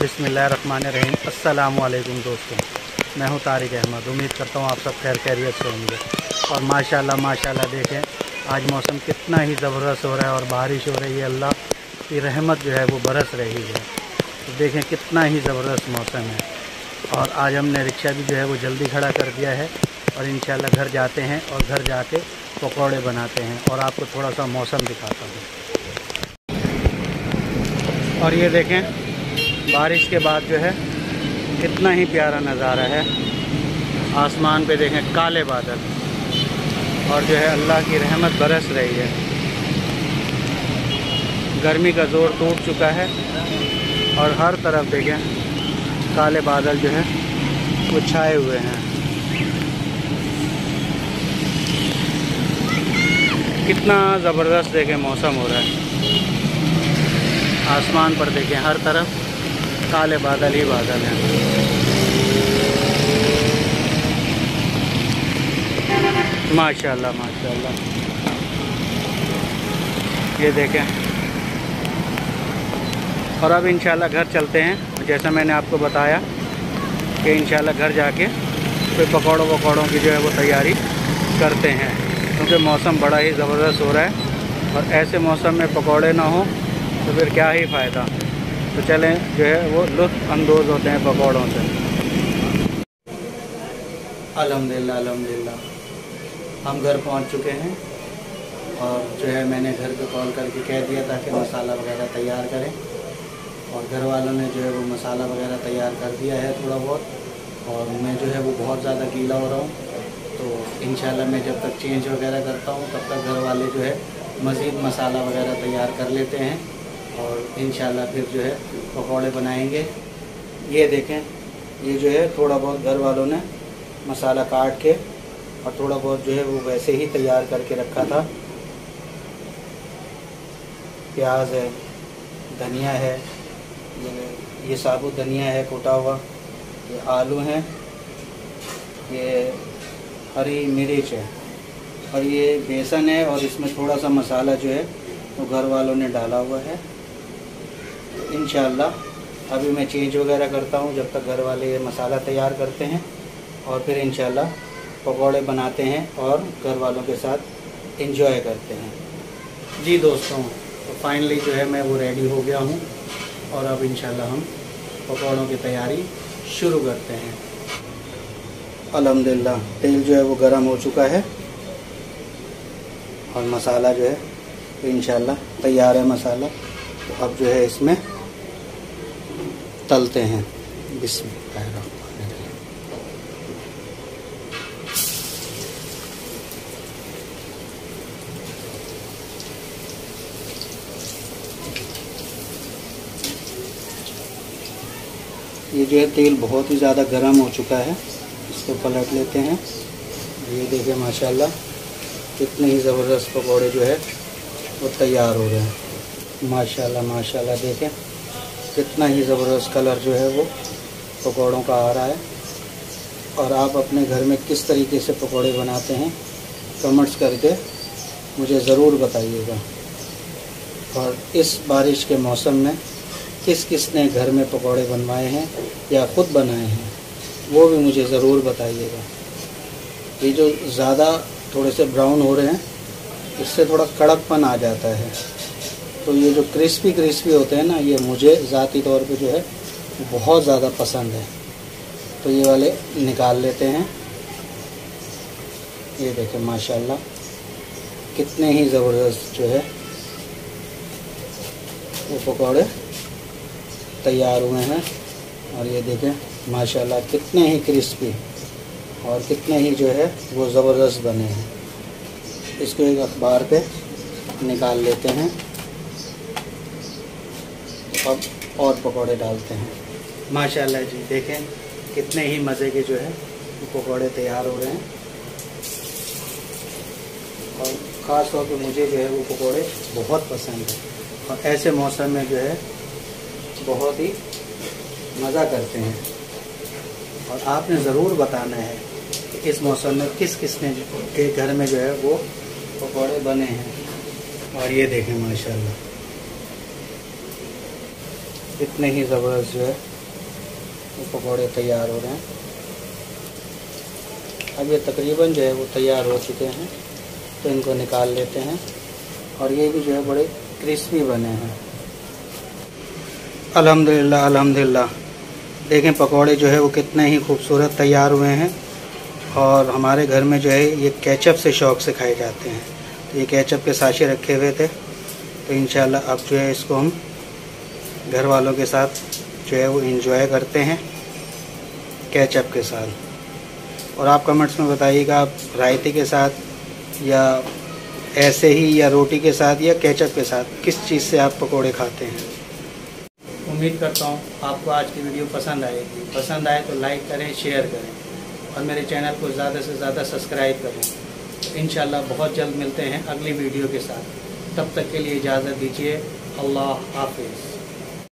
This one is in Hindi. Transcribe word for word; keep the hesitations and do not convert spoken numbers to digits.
बिस्मिल्लाहिर्रहमानिर्रहीम। अस्सलामु अलैकुम दोस्तों, मैं हूं तारिक अहमद। उम्मीद करता हूं आप सब खैर खैरियत से होंगे। और माशाल्लाह माशाल्लाह देखें, आज मौसम कितना ही ज़बरदस्त हो रहा है और बारिश हो रही है। अल्लाह की रहमत जो है वो बरस रही है। तो देखें कितना ही ज़बरदस्त मौसम है। और आज हमने रिक्शा भी जो है वो जल्दी खड़ा कर दिया है और इंशाल्लाह घर जाते हैं और घर जाके पकौड़े बनाते हैं और आपको थोड़ा सा मौसम दिखाता हूँ। और ये देखें, बारिश के बाद जो है कितना ही प्यारा नज़ारा है। आसमान पे देखें काले बादल और जो है अल्लाह की रहमत बरस रही है। गर्मी का ज़ोर टूट चुका है और हर तरफ देखें काले बादल जो है वो छाए हुए हैं। कितना ज़बरदस्त देखें मौसम हो रहा है। आसमान पर देखें हर तरफ काले बादल ही बादल हैं। माशाल्लाह माशाल्लाह, ये देखें। और अब इंशाल्लाह घर चलते हैं। जैसा मैंने आपको बताया कि इंशाल्लाह घर जाके फिर पकौड़ों पकौड़ों की जो है वो तैयारी करते हैं, क्योंकि मौसम बड़ा ही ज़बरदस्त हो रहा है। और ऐसे मौसम में पकौड़े ना हो तो फिर क्या ही फ़ायदा। तो चलें जो है वो लुत्फ़ अंदोज़ होते हैं पकौड़ों से। अल्हम्दुलिल्लाह अल्हम्दुलिल्लाह हम घर पहुंच चुके हैं। और जो है मैंने घर पे कॉल करके कह दिया था कि मसाला वगैरह तैयार करें, और घर वालों ने जो है वो मसाला वगैरह तैयार कर दिया है थोड़ा बहुत। और मैं जो है वो बहुत ज़्यादा गीला हो रहा हूँ, तो इंशाल्लाह मैं जब तक चेंज वगैरह करता हूँ तब तक घर वाले जो है मज़ीद मसाला वगैरह तैयार कर लेते हैं और इंशाल्लाह फिर जो है पकौड़े बनाएंगे। ये देखें, ये जो है थोड़ा बहुत घर वालों ने मसाला काट के और थोड़ा बहुत जो है वो वैसे ही तैयार करके रखा था। प्याज है, धनिया है, ये ये साबुत धनिया है कुटा हुआ, ये आलू हैं, ये हरी मिर्च है, और ये बेसन है। और इसमें थोड़ा सा मसाला जो है वो घर वालों ने डाला हुआ है। तो इंशाल्लाह अभी मैं चेंज वगैरह करता हूँ जब तक घर वाले ये मसाला तैयार करते हैं, और फिर इंशाल्लाह पकौड़े बनाते हैं और घर वालों के साथ एंजॉय करते हैं। जी दोस्तों, तो फाइनली जो है मैं वो रेडी हो गया हूँ और अब इंशाल्लाह हम पकौड़ों की तैयारी शुरू करते हैं। अल्हम्दुलिल्लाह तेल जो है वो गर्म हो चुका है और मसाला जो है तो इंशाल्लाह तैयार है मसाला। तो अब जो है इसमें तलते हैं। बिस्मिल्लाह। ये जो है तेल बहुत ही ज़्यादा गर्म हो चुका है, इसको पलट लेते हैं। ये देखिए माशाल्लाह कितने ही ज़बरदस्त पकौड़े जो है वो तैयार हो रहे हैं। माशाल्लाह माशाल्लाह देखें कितना ही ज़बरदस्त कलर जो है वो पकौड़ों का आ रहा है। और आप अपने घर में किस तरीके से पकौड़े बनाते हैं कमेंट्स करके मुझे ज़रूर बताइएगा। और इस बारिश के मौसम में किस किस ने घर में पकौड़े बनवाए हैं या ख़ुद बनाए हैं वो भी मुझे ज़रूर बताइएगा। ये जो ज़्यादा थोड़े से ब्राउन हो रहे हैं, इससे थोड़ा कड़कपन आ जाता है। तो ये जो क्रिस्पी क्रिस्पी होते हैं ना, ये मुझे ज़ाती तौर पे जो है बहुत ज़्यादा पसंद है। तो ये वाले निकाल लेते हैं। ये देखें माशाल्लाह कितने ही ज़बरदस्त जो है वो पकौड़े तैयार हुए हैं। और ये देखें माशाल्लाह कितने ही क्रिस्पी और कितने ही जो है वो ज़बरदस्त बने हैं। इसको एक अखबार पे निकाल लेते हैं। अब और पकौड़े डालते हैं। माशाल्लाह जी देखें कितने ही मज़े के जो है वो पकौड़े तैयार हो रहे हैं। और ख़ास तौर पे मुझे जो है वो पकौड़े बहुत पसंद है और ऐसे मौसम में जो है बहुत ही मज़ा करते हैं। और आपने ज़रूर बताना है कि इस मौसम में किस किस ने के घर में जो है वो पकौड़े बने हैं। और ये देखें माशाल्लाह कितने ही ज़बरदस्त जो है वो पकौड़े तैयार हो रहे हैं। अब ये तकरीबन जो है वो तैयार हो चुके हैं, तो इनको निकाल लेते हैं। और ये भी जो है बड़े क्रिस्पी बने हैं। अल्हम्दुलिल्लाह अल्हम्दुलिल्लाह। देखें पकौड़े जो है वो कितने ही खूबसूरत तैयार हुए हैं। और हमारे घर में जो है ये केचप से शौक़ से खाए जाते हैं। तो ये केचप के साशे रखे हुए थे, तो इंशाल्लाह अब जो है इसको हम घर वालों के साथ जो है वो एंजॉय करते हैं केचप के साथ। और आप कमेंट्स में बताइएगा आप रायते के साथ या ऐसे ही या रोटी के साथ या केचप के साथ किस चीज़ से आप पकोड़े खाते हैं। उम्मीद करता हूँ आपको आज की वीडियो पसंद आएगी। पसंद आए तो लाइक करें, शेयर करें और मेरे चैनल को ज़्यादा से ज़्यादा सब्सक्राइब करें। तो इंशाल्लाह बहुत जल्द मिलते हैं अगली वीडियो के साथ। तब तक के लिए इजाज़त दीजिए। अल्लाह हाफिज़।